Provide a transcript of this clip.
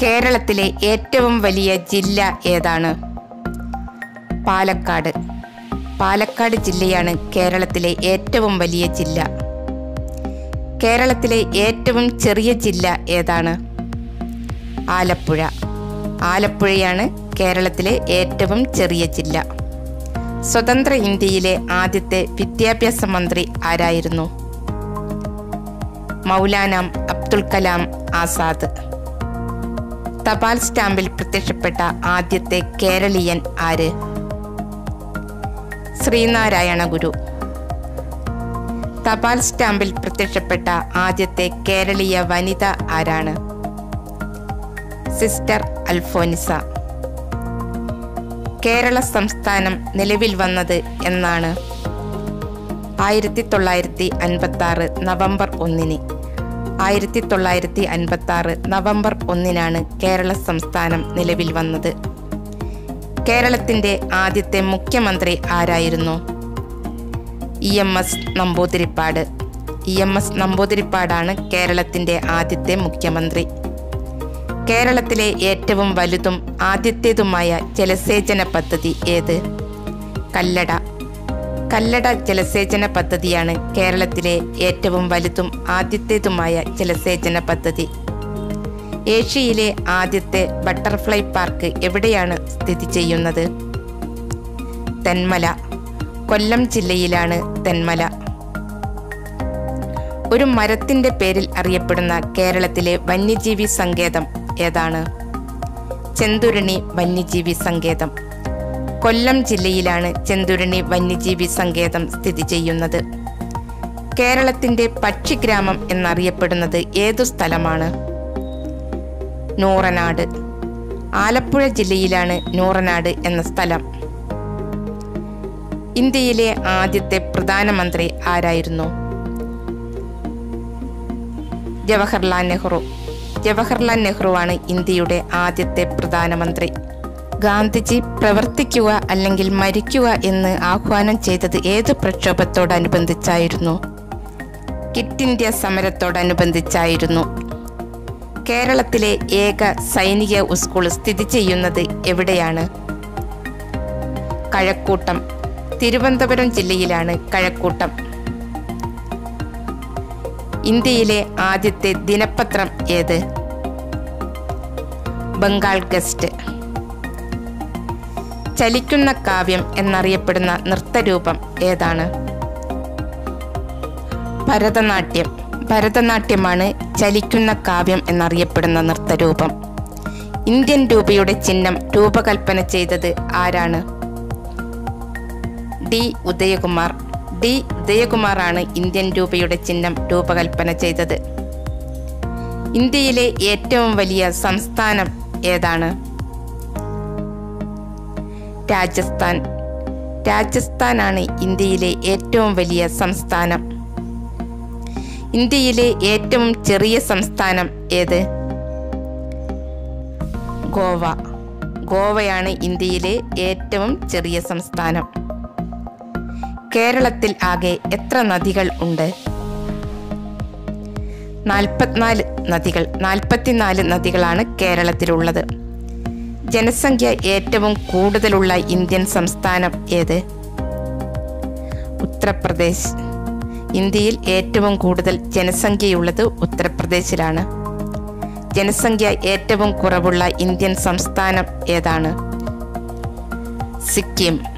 കേരളത്തിലെ ഏറ്റവും വലിയ ജില്ല ഏതാണ്? പാലക്കാട്. പാലക്കാട് ജില്ലയാണ് കേരളത്തിലെ ഏറ്റവും വലിയ ജില്ല. കേരളത്തിലെ ഏറ്റവും ചെറിയ ജില്ല ഏതാണ്? ആലപ്പുഴ. ആലപ്പുഴയാണ് കേരളത്തിലെ ഏറ്റവും ചെറിയ ജില്ല. സ്വതന്ത്ര ഇന്ത്യയിലെ ആദ്യത്തെ വിദ്യാഭ്യാസ മന്ത്രി ആരായിരുന്നു? മൗലാന അബ്ദുൽ കലാം ആസാദ്. തപാൽ സ്റ്റാമ്പിൽ പ്രത്യക്ഷപ്പെട്ട ആദ്യത്തെ കേരളീയൻ ആര്? ശ്രീനാരായണ ഗുരു. തപാൽ സ്റ്റാമ്പിൽ പ്രത്യക്ഷപ്പെട്ട ആദ്യത്തെ കേരളീയ വനിത ആരാണ്? സിസ്റ്റർ അൽഫോൻസ. കേരള സംസ്ഥാനം നിലവിൽ വന്നത് എന്നാണ്? 1956 നവംബർ 1. 1956 നവംബർ 1 കേരള സംസ്ഥാനം നിലവിൽ വന്നത്. കേരളത്തിൻ്റെ ആദ്യത്തെ മുഖ്യമന്ത്രി ആരായിരുന്നു? EMS നമ്പൂതിരിപ്പാട്. EMS നമ്പൂതിരിപ്പാടാണ് കേരളത്തിൻ്റെ ആദ്യത്തെ മുഖ്യമന്ത്രി. കേരളത്തിലെ ഏറ്റവും വലുതും ആദ്യത്തേതുമായ ജലസേചന പദ്ധതി ഏത്? കല്ലട. കല്ലട ജലസേചന പദ്ധതിയാണ് കേരളത്തിലെ ഏറ്റവും വലുതും ആദ്യത്തേതുമായ ജലസേചന പദ്ധതി. ഏഷ്യയിലെ ആദ്യത്തെ ബട്ടർഫ്ലൈ പാർക്ക് എവിടെയാണ് സ്ഥിതി ചെയ്യുന്നത്? തെന്മല. കൊല്ലം ജില്ലയിലാണ് തെന്മല. ഒരു മരത്തിൻ്റെ പേരിൽ അറിയപ്പെടുന്ന കേരളത്തിലെ വന്യജീവി സങ്കേതം ഏതാണ്? ചെന്തുരുണി വന്യജീവി സങ്കേതം. കൊല്ലം ജില്ലയിലാണ് ചെന്തുരുണി വന്യജീവി സങ്കേതം സ്ഥിതി ചെയ്യുന്നത്. കേരളത്തിൻ്റെ പക്ഷിഗ്രാമം എന്നറിയപ്പെടുന്നത് ഏതു സ്ഥലമാണ്? നൂറനാട്. ആലപ്പുഴ ജില്ലയിലാണ് നൂറനാട് എന്ന സ്ഥലം. ഇന്ത്യയിലെ ആദ്യത്തെ പ്രധാനമന്ത്രി ആരായിരുന്നു? ജവഹർലാൽ നെഹ്റു. ജവഹർലാൽ നെഹ്റുവാണ് ഇന്ത്യയുടെ ആദ്യത്തെ പ്രധാനമന്ത്രി. ഗാന്ധിജി പ്രവർത്തിക്കുക അല്ലെങ്കിൽ മരിക്കുക എന്ന് ആഹ്വാനം ചെയ്തത് ഏത് പ്രക്ഷോഭത്തോടനുബന്ധിച്ചായിരുന്നു? Quit India സമരത്തോടനുബന്ധിച്ചായിരുന്നു. കേരളത്തിലെ ഏക സൈനിക സ്കൂൾ സ്ഥിതി ചെയ്യുന്നത് എവിടെയാണ്? കഴക്കൂട്ടം. തിരുവനന്തപുരം ജില്ലയിലാണ് കഴക്കൂട്ടം. ഇന്ത്യയിലെ ആദ്യത്തെ ദിനപത്രം ഏത്? ബംഗാൾ ഗസ്റ്റ്. ചലിക്കുന്ന കാവ്യം എന്നറിയപ്പെടുന്ന നൃത്തരൂപം ഏതാണ്? ഭരതനാട്യം. ഭരതനാട്യമാണ് ചലിക്കുന്ന കാവ്യം എന്നറിയപ്പെടുന്ന നൃത്തരൂപം. ഇന്ത്യൻ രൂപയുടെ ചിഹ്നം രൂപകൽപ്പന ചെയ്തത് ആരാണ്? D. ഉദയകുമാർ. D. ഉദയകുമാറാണ് ഇന്ത്യൻ രൂപയുടെ ചിഹ്നം രൂപകൽപ്പന ചെയ്തത്. ഇന്ത്യയിലെ ഏറ്റവും വലിയ സംസ്ഥാനം ഏതാണ്? രാജസ്ഥാൻ. രാജസ്ഥാനാണ് ഇന്ത്യയിലെ ഏറ്റവും വലിയ സംസ്ഥാനം. ഇന്ത്യയിലെ ഏറ്റവും ചെറിയ സംസ്ഥാനം ഏത്? ഗോവ. ഗോവയാണ് ഇന്ത്യയിലെ ഏറ്റവും ചെറിയ സംസ്ഥാനം. കേരളത്തിൽ ആകെ എത്ര നദികൾ ഉണ്ട്? 44 നദികൾ. 44 നദികളാണ് കേരളത്തിലുള്ളത്. ജനസംഖ്യ ഏറ്റവും കൂടുതലുള്ള ഇന്ത്യൻ സംസ്ഥാനം ഏത്? ഉത്തർപ്രദേശ്. ഇന്ത്യയിൽ ഏറ്റവും കൂടുതൽ ജനസംഖ്യയുള്ളത് ഉത്തർപ്രദേശിലാണ്. ജനസംഖ്യ ഏറ്റവും കുറവുള്ള ഇന്ത്യൻ സംസ്ഥാനം ഏതാണ്? സിക്കിം.